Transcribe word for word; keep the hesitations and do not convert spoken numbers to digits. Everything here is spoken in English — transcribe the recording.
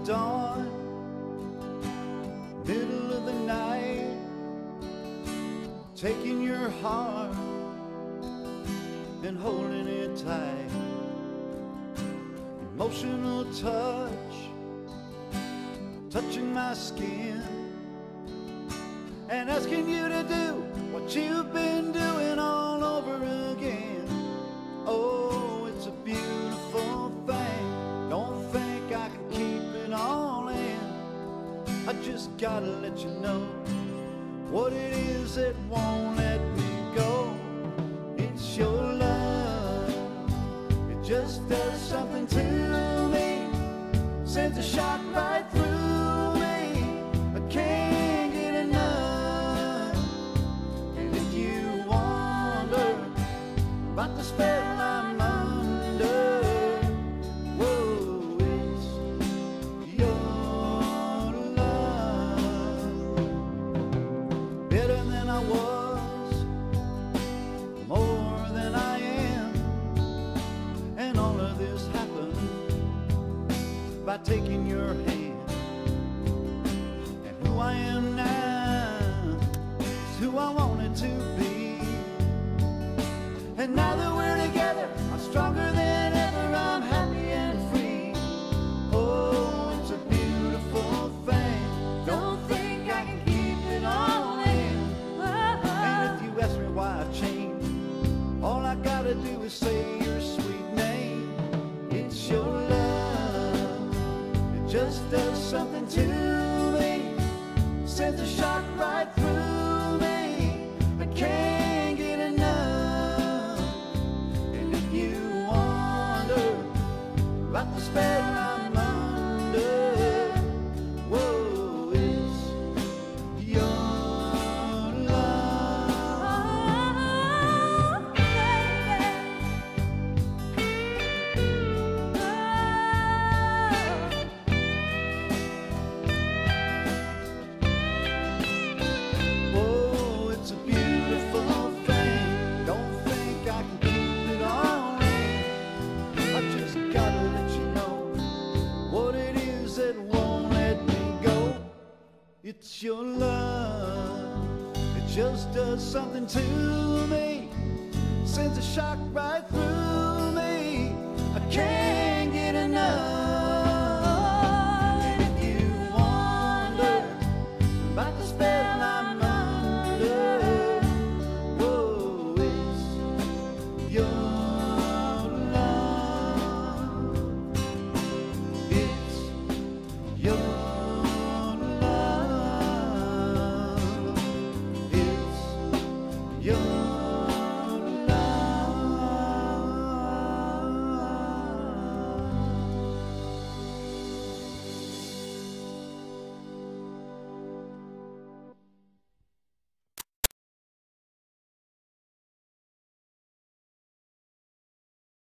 dawn, middle of the night, taking your heart and holding it tight. Emotional touch, touching my skin, and asking you to do what you've been doing all over again. Oh, it's a beautiful thing. Don't think I can keep it all in. I just gotta let you know what it is that won't let me go. It's your love. It just does something to me, sends a shot right through me. I can't get enough. And if you wonder about the spell I'm under, whoa, it's your love. Better than I was, more than I am, and all of this happened by taking your hand. And who I am now is who I wanted to be. And now that we're together, I'm stronger than ever, I'm happy and free. Oh, it's a beautiful thing. Don't think I can keep it all in. And if you ask me why I changed, all I gotta do is say your sweet name. It's your love. It just does something to me, sends a shot right through me. I can't get enough. And if you wonder about the spell I'm under, whoa, it's your love. Oh, it's a beautiful thing. Don't think I can keep it all in. I just gotta let you know what it is that won't let me go. It's your love. It just does something to me, sends a shock right through me. I can't get enough. And if you wonder about the spell I'm under, whoa, it's your love. It's your love. It's your